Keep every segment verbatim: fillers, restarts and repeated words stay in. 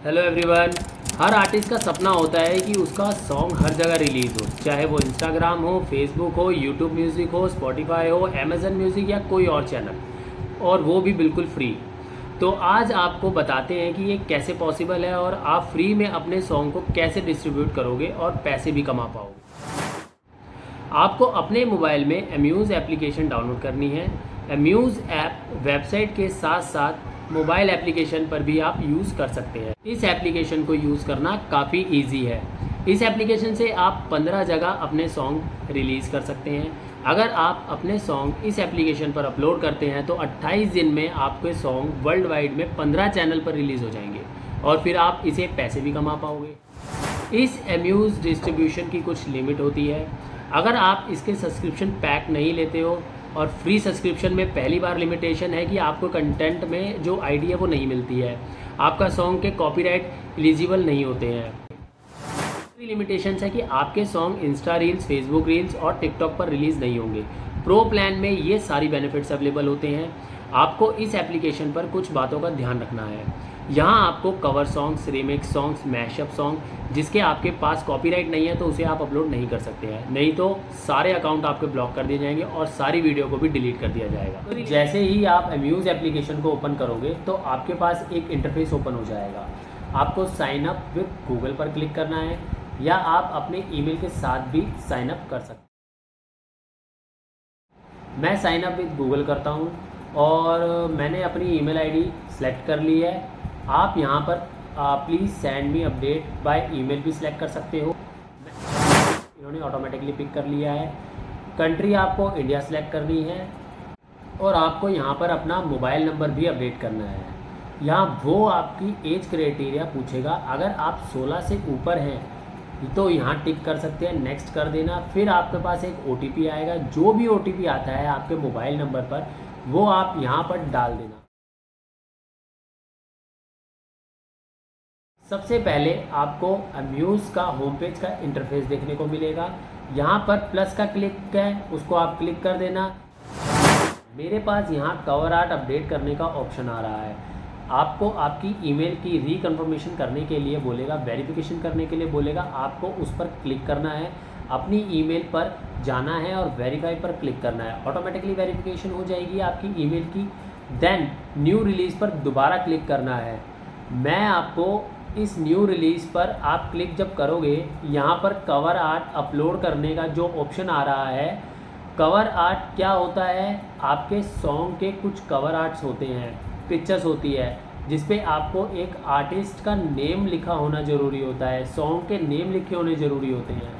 Hello everyone. हर artist का सपना होता है कि उसका सॉन्ग हर जगह रिलीज़ हो, चाहे वो इंस्टाग्राम हो, फेसबुक हो, यूट्यूब म्यूज़िक हो, स्पॉटिफाई हो, अमेज़न म्यूज़िक या कोई और चैनल, और वो भी बिल्कुल फ्री। तो आज आपको बताते हैं कि ये कैसे पॉसिबल है और आप फ्री में अपने सॉन्ग को कैसे डिस्ट्रीब्यूट करोगे और पैसे भी कमा पाओगे। आपको अपने मोबाइल में अम्यूज़ एप्लीकेशन डाउनलोड करनी है। अम्यूज़ ऐप वेबसाइट के साथ साथ मोबाइल एप्लीकेशन पर भी आप यूज़ कर सकते हैं। इस एप्लीकेशन को यूज़ करना काफ़ी इजी है। इस एप्लीकेशन से आप पंद्रह जगह अपने सॉन्ग रिलीज़ कर सकते हैं। अगर आप अपने सॉन्ग इस एप्लीकेशन पर अपलोड करते हैं तो अट्ठाईस दिन में आपके सॉन्ग वर्ल्ड वाइड में पंद्रह चैनल पर रिलीज़ हो जाएंगे और फिर आप इसे पैसे भी कमा पाओगे। इस अम्यूज़ डिस्ट्रीब्यूशन की कुछ लिमिट होती है। अगर आप इसके सब्सक्रिप्शन पैक नहीं लेते हो, और फ्री सब्सक्रिप्शन में पहली बार लिमिटेशन है कि आपको कंटेंट में जो आईडी है वो नहीं मिलती है, आपका सॉन्ग के कॉपीराइट एलिजिबल नहीं होते हैं। फ्री लिमिटेशंस है कि आपके song Insta reels, Facebook reels और टिकटॉक पर रिलीज़ नहीं होंगे। प्रो प्लान में ये सारी बेनिफिट्स अवेलेबल होते हैं। आपको इस एप्लीकेशन पर कुछ बातों का ध्यान रखना है। यहाँ आपको cover songs, remix songs, mashup song जिसके आपके पास कॉपीराइट नहीं है तो उसे आप अपलोड नहीं कर सकते हैं, नहीं तो सारे अकाउंट आपके ब्लॉक कर दिए जाएंगे और सारी वीडियो को भी डिलीट कर दिया जाएगा। तो जैसे ही आप अम्यूज़ एप्लीकेशन को ओपन करोगे तो आपके पास एक इंटरफेस ओपन हो जाएगा। आपको साइन अप विद गूगल पर क्लिक करना है या आप अपने ईमेल के साथ भी साइन अप कर सकते हैं। मैं साइन अप विद गूगल करता हूँ और मैंने अपनी ईमेल आईडी सेलेक्ट कर ली है। आप यहाँ पर please send me update by email भी सिलेक्ट कर सकते हो। इन्होंने ऑटोमेटिकली पिक कर लिया है। कंट्री आपको इंडिया सेलेक्ट करनी है और आपको यहाँ पर अपना मोबाइल नंबर भी अपडेट करना है। यहाँ वो आपकी एज क्राइटेरिया पूछेगा। अगर आप सोलह से ऊपर हैं तो यहाँ टिक कर सकते हैं, नेक्स्ट कर देना। फिर आपके पास एक ओ टी पी आएगा। जो भी ओ टी पी आता है आपके मोबाइल नंबर पर वो आप यहाँ पर डाल देना। सबसे पहले आपको अम्यूज़ का होम पेज का इंटरफेस देखने को मिलेगा। यहाँ पर प्लस का क्लिक है, उसको आप क्लिक कर देना। मेरे पास यहाँ कवर आर्ट अपडेट करने का ऑप्शन आ रहा है। आपको आपकी ईमेल की रिकन्फर्मेशन करने के लिए बोलेगा, वेरिफिकेशन करने के लिए बोलेगा। आपको उस पर क्लिक करना है, अपनी ईमेल पर जाना है और वेरीफाई पर क्लिक करना है। ऑटोमेटिकली वेरिफिकेशन हो जाएगी आपकी ईमेल की। देन न्यू रिलीज़ पर दोबारा क्लिक करना है। मैं आपको इस न्यू रिलीज़ पर आप क्लिक जब करोगे, यहाँ पर कवर आर्ट अपलोड करने का जो ऑप्शन आ रहा है। कवर आर्ट क्या होता है? आपके सॉन्ग के कुछ कवर आर्ट्स होते हैं, पिक्चर्स होती है जिस पे आपको एक आर्टिस्ट का नेम लिखा होना ज़रूरी होता है, सॉन्ग के नेम लिखे होने ज़रूरी होते हैं।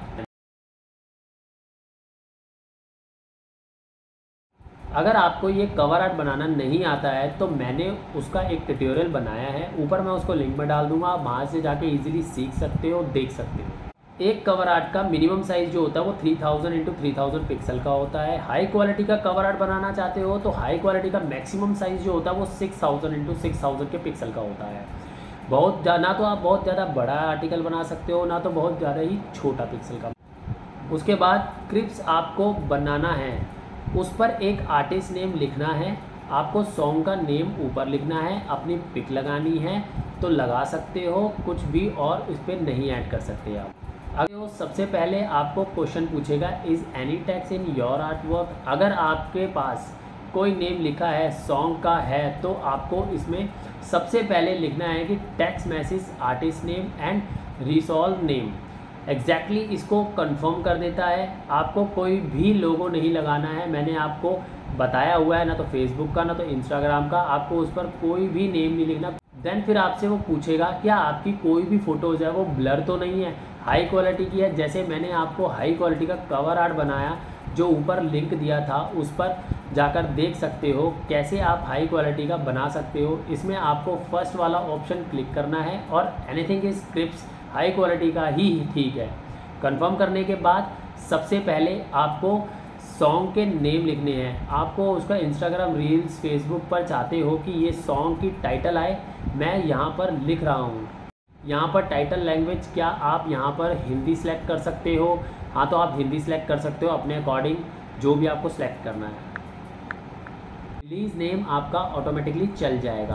अगर आपको ये कवर आर्ट बनाना नहीं आता है तो मैंने उसका एक ट्यूटोरियल बनाया है, ऊपर मैं उसको लिंक में डाल दूंगा। आप वहाँ से जाके इजीली सीख सकते हो, देख सकते हो। एक कवर आर्ट का मिनिमम साइज़ जो होता है वो three thousand into three thousand pixel का होता है। हाई क्वालिटी का कवर आर्ट बनाना चाहते हो तो हाई क्वालिटी का मैक्सिमम साइज़ जो होता है वो six thousand into six thousand के पिक्सल का होता है। बहुत ना तो आप बहुत ज़्यादा बड़ा आर्टिकल बना सकते हो, ना तो बहुत ज़्यादा ही छोटा पिक्सल का। उसके बाद क्लिप्स आपको बनाना है, उस पर एक आर्टिस्ट नेम लिखना है। आपको सॉन्ग का नेम ऊपर लिखना है, अपनी पिक लगानी है तो लगा सकते हो, कुछ भी और इस पर नहीं ऐड कर सकते आप। अगर सबसे पहले आपको क्वेश्चन पूछेगा, is any text in your art work. अगर आपके पास कोई नेम लिखा है सॉन्ग का है तो आपको इसमें सबसे पहले लिखना है कि text message artist name and resolve name. Exactly exactly इसको कंफर्म कर देता है। आपको कोई भी लोगो नहीं लगाना है, मैंने आपको बताया हुआ है, ना तो फेसबुक का ना तो इंस्टाग्राम का। आपको उस पर कोई भी नेम नहीं लिखना। देन फिर आपसे वो पूछेगा क्या आपकी कोई भी फ़ोटोज़ है वो ब्लर तो नहीं है, हाई क्वालिटी की है। जैसे मैंने आपको हाई क्वालिटी का कवर आर्ट बनाया, जो ऊपर लिंक दिया था उस पर जाकर देख सकते हो कैसे आप हाई क्वालिटी का बना सकते हो। इसमें आपको फर्स्ट वाला ऑप्शन क्लिक करना है और anything is scripts high quality का ही ठीक है। कंफर्म करने के बाद सबसे पहले आपको सॉन्ग के नेम लिखने हैं। आपको उसका इंस्टाग्राम रील्स, फेसबुक पर चाहते हो कि ये सॉन्ग की टाइटल आए, मैं यहाँ पर लिख रहा हूँ। यहाँ पर टाइटल लैंग्वेज क्या आप यहाँ पर हिंदी सेलेक्ट कर सकते हो। हाँ, तो आप हिंदी सेलेक्ट कर सकते हो अपने अकॉर्डिंग, जो भी आपको सेलेक्ट करना है। रिलीज़ नेम आपका ऑटोमेटिकली चल जाएगा।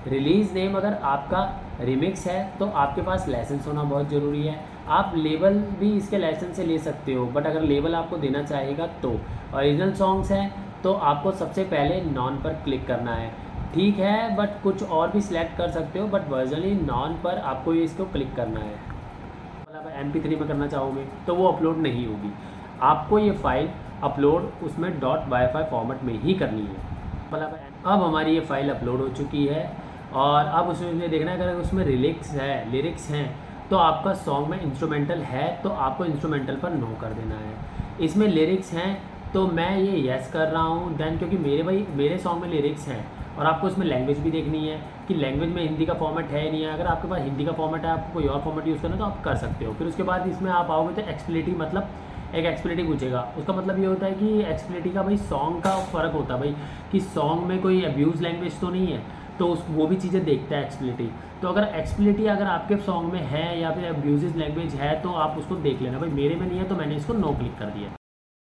रिलीज़ नेम अगर आपका रिमिक्स है तो आपके पास लाइसेंस होना बहुत ज़रूरी है। आप लेबल भी इसके लाइसेंस से ले सकते हो, बट अगर लेबल आपको देना चाहेगा तो। ओरिजिनल सॉन्ग्स हैं तो आपको सबसे पहले नॉन पर क्लिक करना है, ठीक है, बट कुछ और भी सिलेक्ट कर सकते हो, बट वर्जनली नॉन पर आपको ये इसको क्लिक करना है। मतलब एम पी थ्री में करना चाहोगे तो वो अपलोड नहीं होगी, आपको ये फाइल अपलोड उसमें डॉट वाईफाई फॉर्मेट में ही करनी है। मतलब अब हमारी ये फाइल अपलोड हो चुकी है और अब उसमें देखना है, अगर उसमें लिरिक्स है लिरिक्स हैं तो आपका सॉन्ग में इंस्ट्रूमेंटल है तो आपको इंस्ट्रूमेंटल पर नो कर देना है। इसमें लिरिक्स हैं तो मैं ये यस कर रहा हूँ देन, क्योंकि मेरे भाई मेरे सॉन्ग में लिरिक्स हैं और आपको इसमें लैंग्वेज भी देखनी है कि लैंग्वेज में हिंदी का फॉर्मेट है नहीं है। अगर आपके पास हिंदी का फॉर्मेट है, आपको कोई और फॉर्मेट यूज़ करना है तो आप कर सकते हो। फिर उसके बाद इसमें आप आओगे तो एक्सप्लिसिटी, मतलब एक एक्सप्लिसिटी पूछेगा। उसका मतलब ये होता है कि एक्सप्लिसिटी का भाई सॉन्ग का फ़र्क होता है भाई कि सॉन्ग में कोई अब्यूज़ लैंग्वेज तो नहीं है, तो उस वो भी चीज़ें देखता है एक्सप्लिसिटी। तो अगर एक्सप्लिसिटी अगर आपके सॉन्ग में है या फिर अब्यूज़ लैंग्वेज है तो आप उसको देख लेना। भाई मेरे में नहीं है तो मैंने इसको नो क्लिक कर दिया।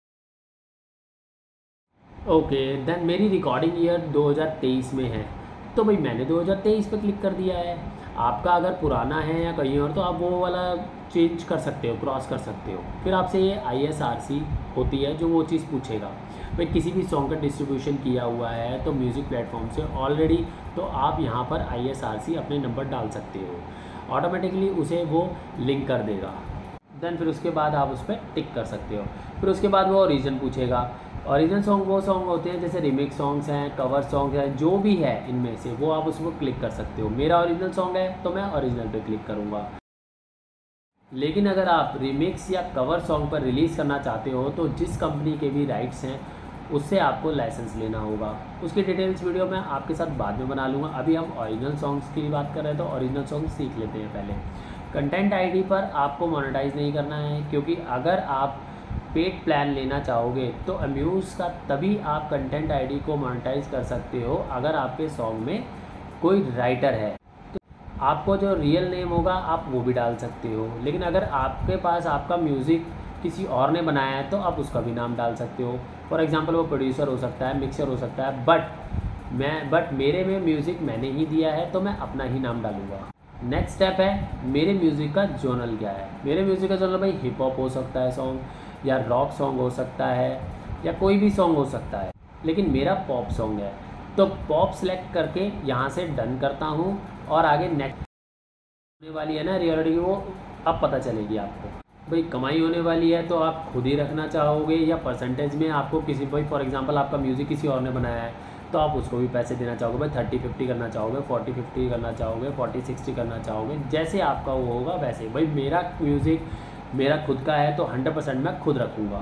ओके देन मेरी रिकॉर्डिंग ईयर दो हज़ार तेईस में है तो भाई मैंने दो हज़ार तेईस पे क्लिक कर दिया है। आपका अगर पुराना है या कहीं और तो आप वो वाला चेंज कर सकते हो, क्रॉस कर सकते हो। फिर आपसे ये आई एस आर सी होती है जो वो चीज़ पूछेगा। भाई किसी भी सॉन्ग का डिस्ट्रीब्यूशन किया हुआ है तो म्यूज़िक प्लेटफॉर्म से ऑलरेडी, तो आप यहाँ पर आई एस आर सी अपने नंबर डाल सकते हो, ऑटोमेटिकली उसे वो लिंक कर देगा। देन फिर उसके बाद आप उस पर टिक कर सकते हो। फिर उसके बाद वो ओरिजिन पूछेगा। ओरिजिनल सॉन्ग वो सॉन्ग होते हैं जैसे रिमिक्स सॉन्ग्स हैं, कवर सॉन्ग है, जो भी है इनमें से वो आप उसको क्लिक कर सकते हो। मेरा ओरिजिनल सॉन्ग है तो मैं ओरिजिनल पे क्लिक करूँगा। लेकिन अगर आप रिमिक्स या कवर सॉन्ग पर रिलीज़ करना चाहते हो तो जिस कंपनी के भी राइट्स हैं उससे आपको लाइसेंस लेना होगा। उसकी डिटेल्स वीडियो मैं आपके साथ बाद में बना लूँगा। अभी हम ओरिजिनल सॉन्ग्स की बात कर रहे हैं तो ओरिजिनल सॉन्ग सीख लेते हैं पहले। कंटेंट आईडी पर आपको मोनेटाइज नहीं करना है, क्योंकि अगर आप पेड प्लान लेना चाहोगे तो अम्यूज़ का तभी आप कंटेंट आईडी को मोनेटाइज कर सकते हो अगर आपके सॉन्ग में कोई राइटर है। तो आपको जो रियल नेम होगा आप वो भी डाल सकते हो, लेकिन अगर आपके पास आपका म्यूज़िक किसी और ने बनाया है तो आप उसका भी नाम डाल सकते हो। फॉर एग्जांपल वो प्रोड्यूसर हो सकता है, मिक्सर हो सकता है, बट मैं बट मेरे में म्यूज़िक मैंने ही दिया है तो मैं अपना ही नाम डालूँगा। नेक्स्ट स्टेप है मेरे म्यूज़िक का जॉनर क्या है। मेरे म्यूज़िक का जॉनर भाई हिप हॉप हो सकता है सॉन्ग, या रॉक सॉन्ग हो सकता है, या कोई भी सॉन्ग हो सकता है, लेकिन मेरा पॉप सॉन्ग है तो पॉप सेलेक्ट करके यहाँ से डन करता हूँ और आगे नेक्स्ट होने वाली है ना रियलिटी, वो अब पता चलेगी आपको। भाई कमाई होने वाली है तो आप खुद ही रखना चाहोगे या परसेंटेज में आपको किसी, भाई फॉर एग्जांपल आपका म्यूज़िक किसी और ने बनाया है तो आप उसको भी पैसे देना चाहोगे। भाई थर्टी फिफ्टी करना चाहोगे, फोर्टी फिफ्टी करना चाहोगे, फोर्टी सिक्सटी करना चाहोगे, जैसे आपका वो होगा वैसे। भाई मेरा म्यूज़िक मेरा खुद का है तो हंड्रेड परसेंट मैं खुद रखूँगा।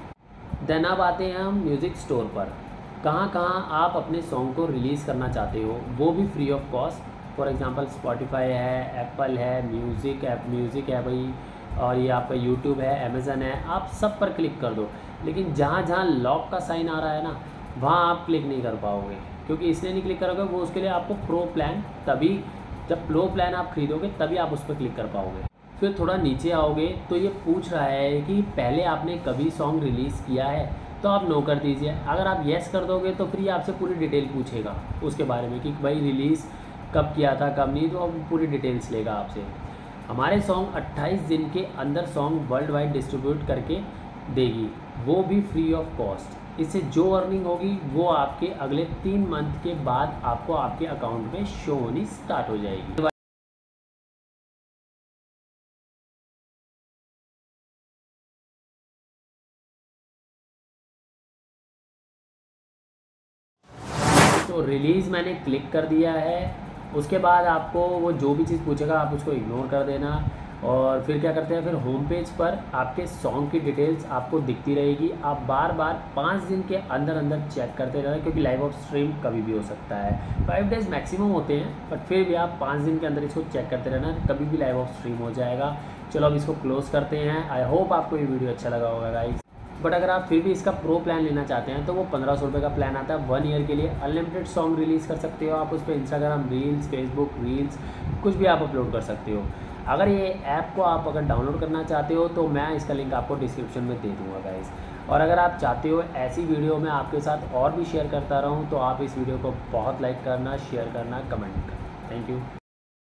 देन अब आते हैं हम म्यूज़िक स्टोर पर। कहाँ कहाँ आप अपने सॉन्ग को रिलीज़ करना चाहते हो वो भी free of cost. For example Spotify है, एप्पल है, म्यूज़िक ऐप म्यूज़िक है भाई, और ये आपका यूट्यूब है, अमेज़न है, आप सब पर क्लिक कर दो। लेकिन जहाँ जहाँ लॉक का साइन आ रहा है ना वहाँ आप क्लिक नहीं कर पाओगे, क्योंकि इसलिए नहीं क्लिक करोगे, वो उसके लिए आपको प्रो प्लान, तभी जब प्रो प्लान आप खरीदोगे तभी आप उस पर क्लिक कर पाओगे। फिर थोड़ा नीचे आओगे तो ये पूछ रहा है कि पहले आपने कभी सॉन्ग रिलीज़ किया है, तो आप नो कर दीजिए। अगर आप येस कर दोगे तो फिर ये आपसे पूरी डिटेल पूछेगा उसके बारे में कि भाई रिलीज़ कब किया था कब नहीं, तो अब पूरी डिटेल्स लेगा आपसे। हमारे सॉन्ग अट्ठाईस दिन के अंदर सॉन्ग वर्ल्ड वाइड डिस्ट्रीब्यूट करके देगी, वो भी फ्री ऑफ कॉस्ट। इससे जो अर्निंग होगी वो आपके अगले तीन मंथ के बाद आपको आपके अकाउंट में शो होनी स्टार्ट हो जाएगी। तो रिलीज़ मैंने क्लिक कर दिया है। उसके बाद आपको वो जो भी चीज़ पूछेगा आप उसको इग्नोर कर देना। और फिर क्या करते हैं, फिर होम पेज पर आपके सॉन्ग की डिटेल्स आपको दिखती रहेगी। आप बार बार पाँच दिन के अंदर अंदर चेक करते रहना, क्योंकि लाइव ऑफ स्ट्रीम कभी भी हो सकता है। फाइव डेज़ मैक्सिमम होते हैं, बट फिर भी आप पाँच दिन के अंदर इसको चेक करते रहना, कभी भी लाइव ऑफ स्ट्रीम हो जाएगा। चलो अब इसको क्लोज़ करते हैं। आई होप आपको ये वीडियो अच्छा लगा होगा गाइस। बट अगर आप फिर भी इसका प्रो प्लान लेना चाहते हैं तो वो पंद्रह सौ रुपये का प्लान आता है। वन ईयर के लिए अनलिमिटेड सॉन्ग रिलीज़ कर सकते हो आप उस पर। इंस्टाग्राम रील्स, फेसबुक रील्स, कुछ भी आप अपलोड कर सकते हो। अगर ये ऐप को आप अगर डाउनलोड करना चाहते हो तो मैं इसका लिंक आपको डिस्क्रिप्शन में दे दूँगा गाइस। और अगर आप चाहते हो ऐसी वीडियो मैं आपके साथ और भी शेयर करता रहूँ तो आप इस वीडियो को बहुत लाइक करना, शेयर करना, कमेंट करना। Thank you.